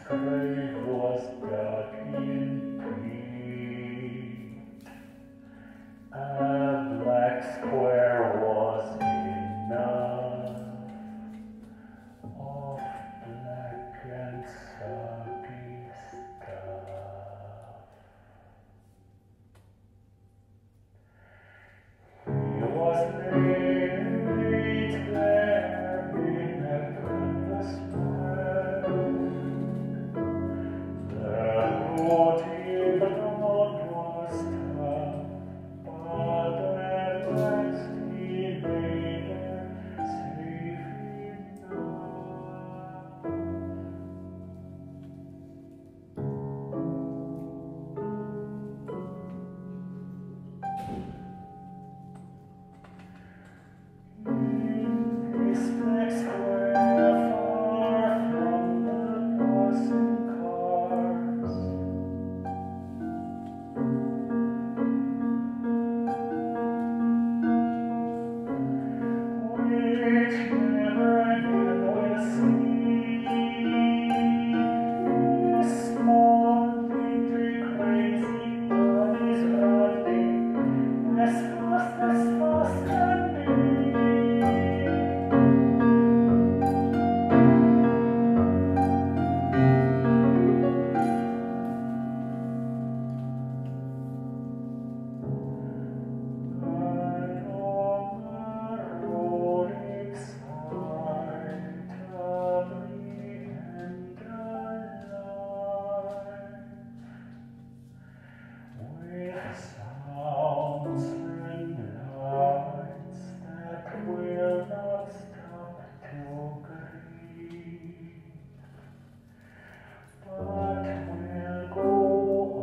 grave was dark indeed. A black square was enough of black and soggy stuff. He was laid there in a canvas bed. The rotting blood was tough, but at last he lay there safe enough. In this black square, far from the passing cars, which never again will see, his small, dainty, crazy body's running as fast can be. Sounds and lights that will not stop to grieve, but will go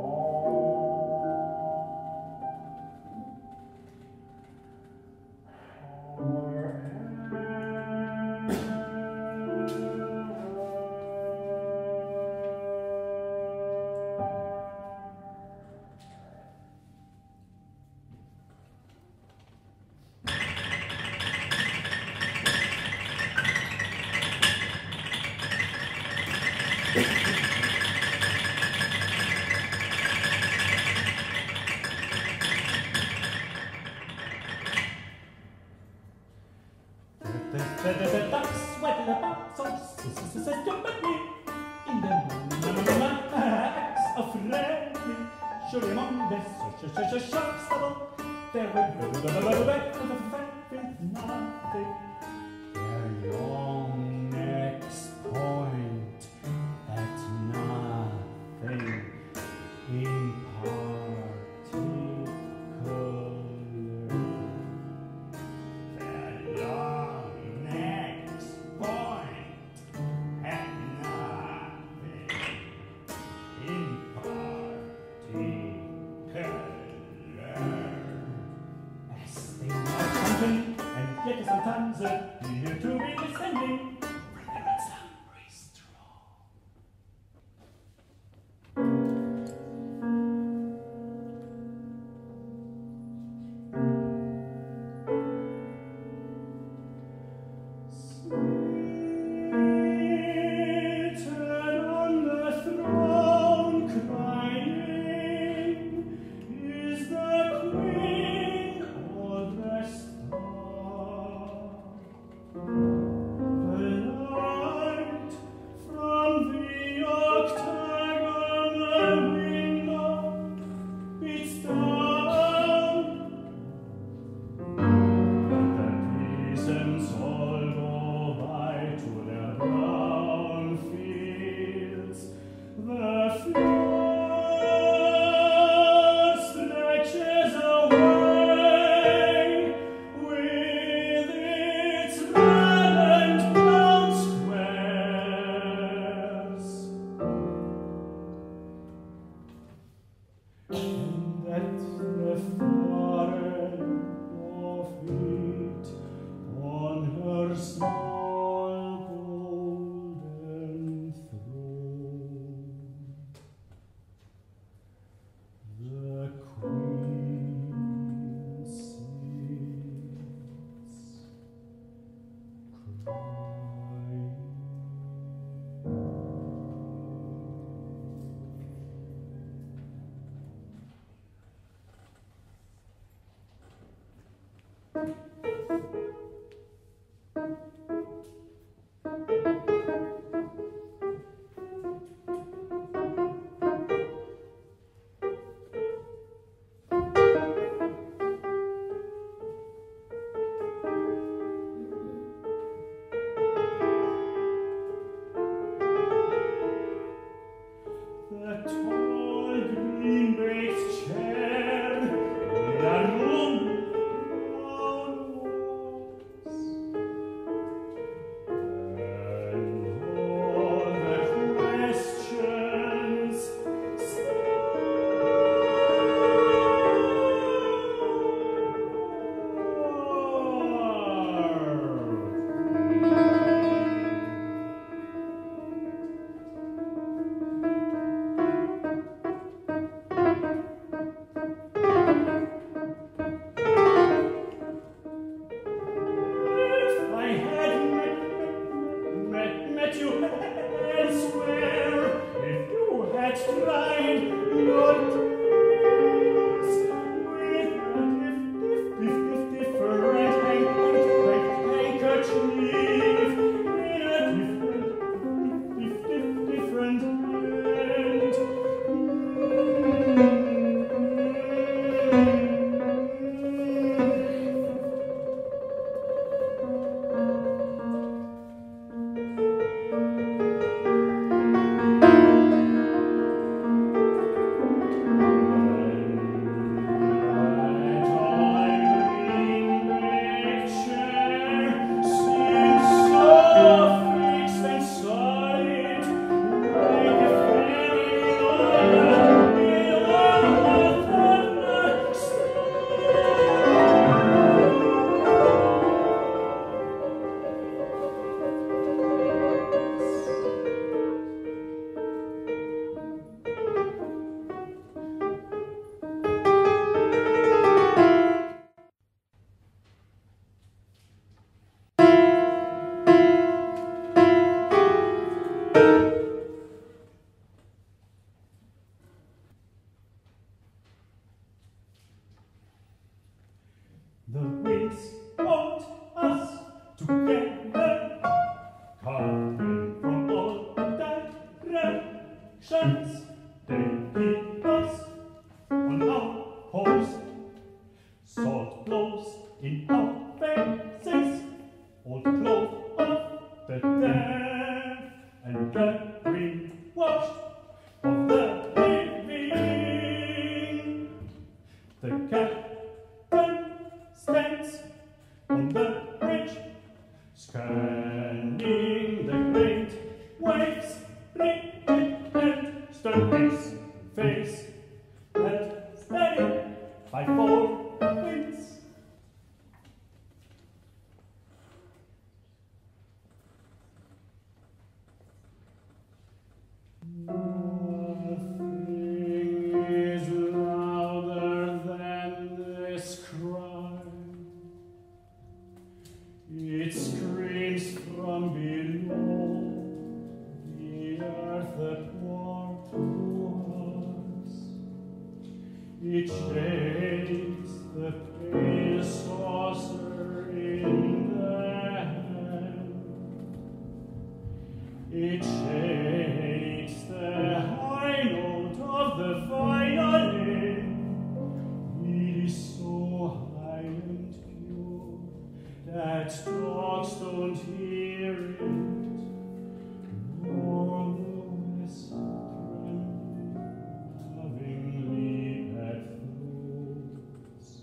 The ducks went about so jump at me in the acts of friendly. Surely among the sharp stubble there were breakfast of fat with nothing. Their long necks point at nothing in particular. Their long necks point at nothing in particular. As they march hunting, and yet sometimes appear to be descending, remembrance hungry strong. Seated on the throne, crying, is the Queen or the star? The light from the octagonal window beats down, but the peasants all go by to their brown fields. The floor stretches away with its red and brown squares, and at the far end of it, on her small golden throne, the Queen sits crying. Scanning the great waves, and stern face, and steady by four winds. Nothing is louder than this cry. It screams from below the earth apart to us. It shakes the pale saucer in the hand. It shakes the high note of the violin. It is so high and pure that dogs don't hear it, nor the west trembling lovingly that flows.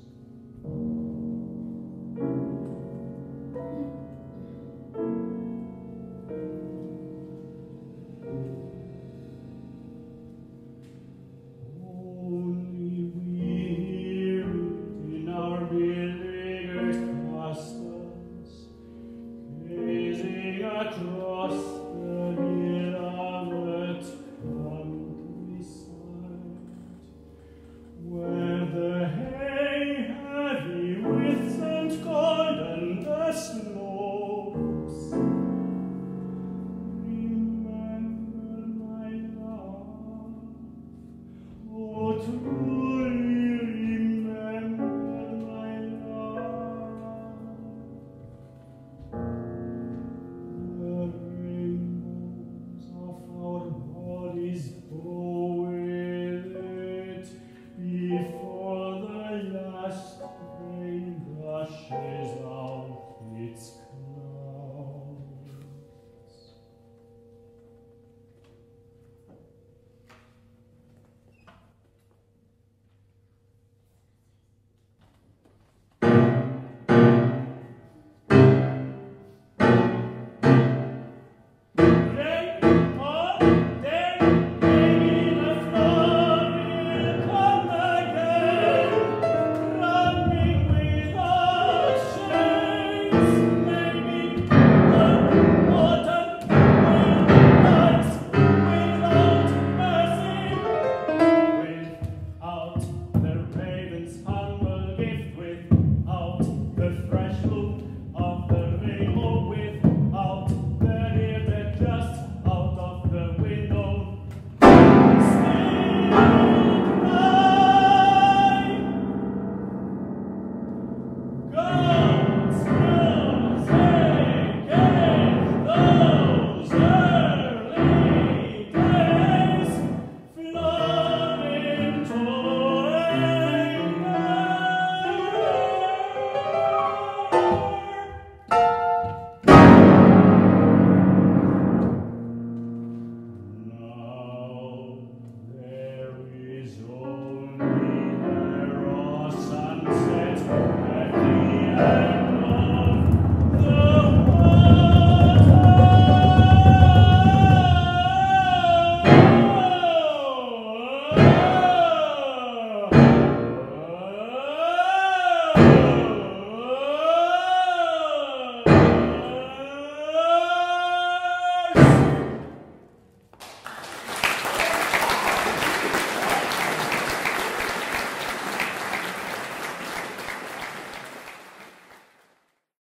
Only we hear it in our beleaguered castles, gazing across